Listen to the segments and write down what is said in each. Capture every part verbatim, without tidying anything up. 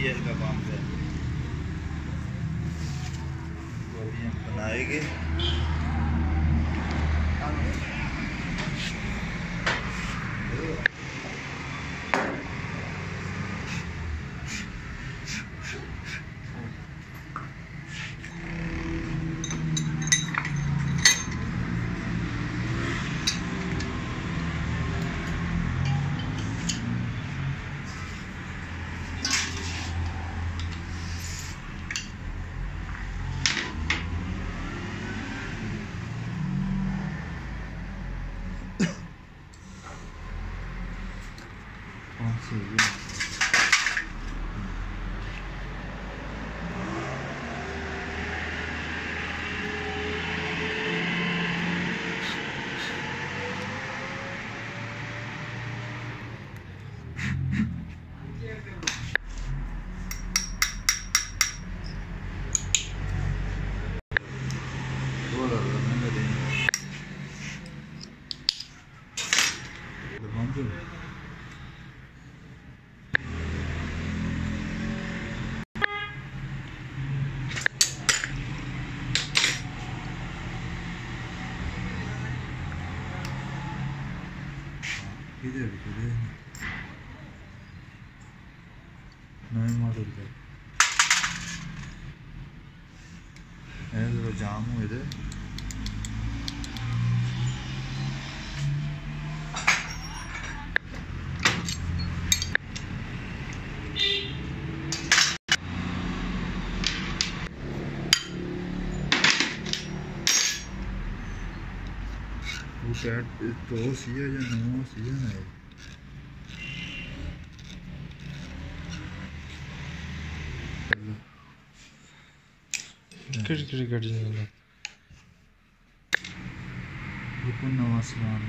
Year का pump है, तो अभी हम बनाएंगे। इधर इधर नए मॉडल का है, जरा जाम हुए थे। वो कैट तो सी है या नो सी है ना, किस किस गाड़ी में रुको नवा सामान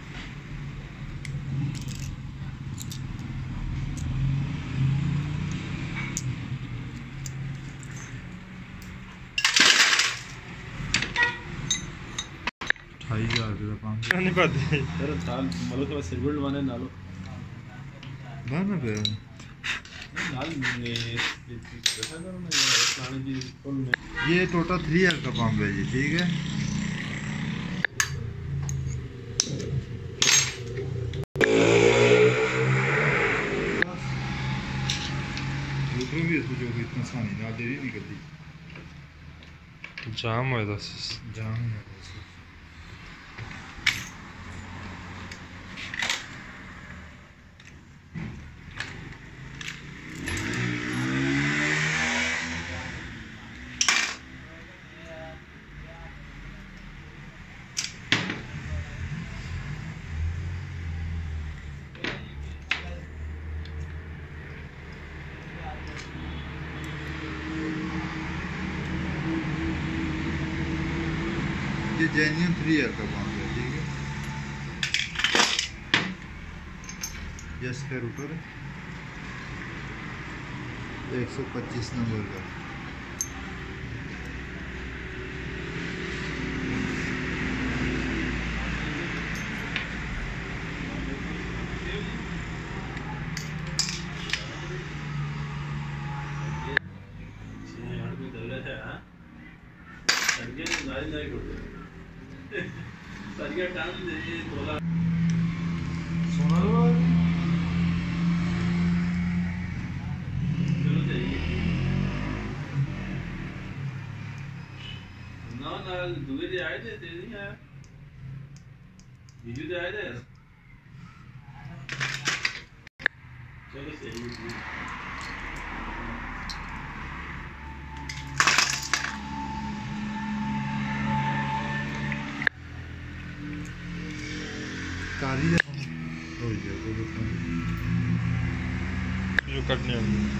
अठाई हजार रुपये का पंप नहीं पाते सर साल मतलब तो सिरबुल बने नालो बना पे नाल ने कैसा करो ना ये पुराने जी फुल में ये टोटल थ्री ईयर का पंप है जी, ठीक है। दूसरों भी इसको जो इतना आसानी ना देरी निकलती, जाम है दस जाम है। ये जेन्युइन थ्री ईयर का पंप है, ठीक है। यस का रूटर एक सौ पच्चीस नंबर का। सोना दुबई से आए थे, तेरे नहीं आया, बीजू से आए थे। चलो सही है। काली हो जाए जो कटने वाली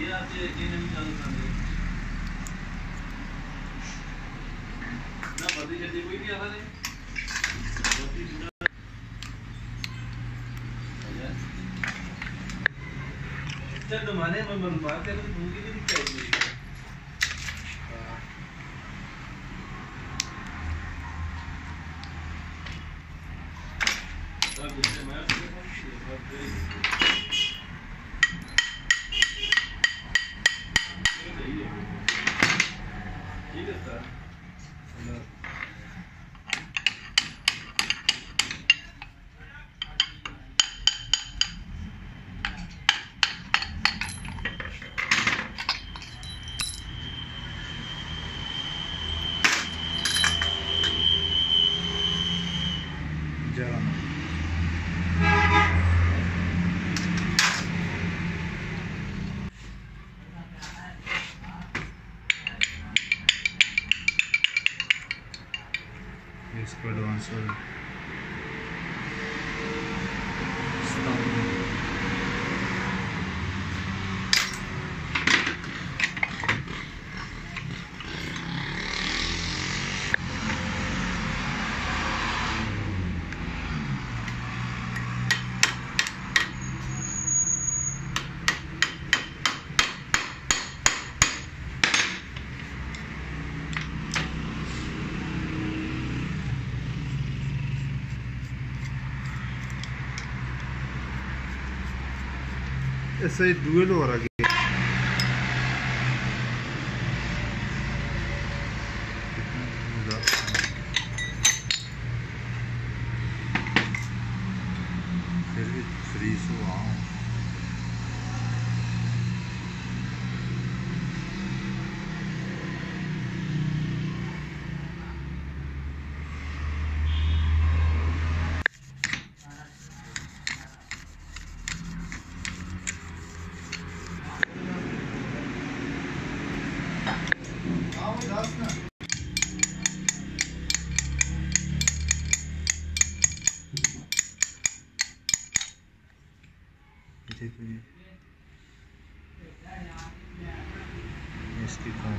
माने मैं मन बात है तो भूखी नहीं चाहिए अब जैसे मैं ठीक है सर इसको एडवांस ऐसा ही डुएल हो रहा है फिर भी थ्री सौ हाँ इसकी कौन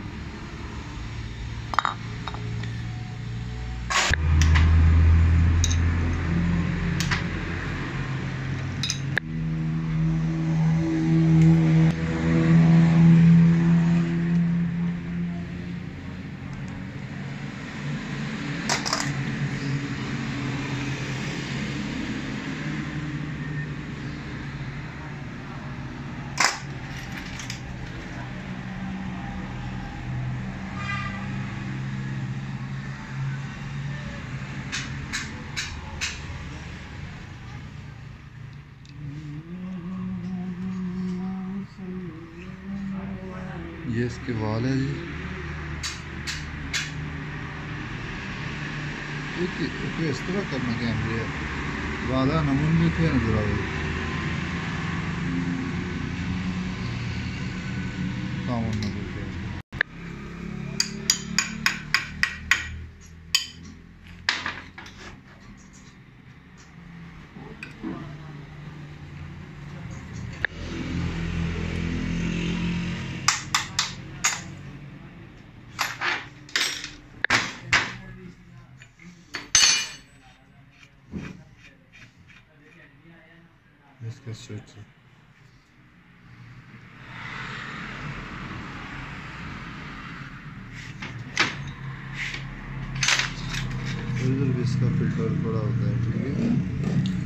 ये इसके वाल है जी एक इस तरह करना कैमरे ज़्यादा नमूने थे नजर आए कामन नजर इसका स्विच इधर भी इसका फिल्टर पड़ा होता है ठीक है।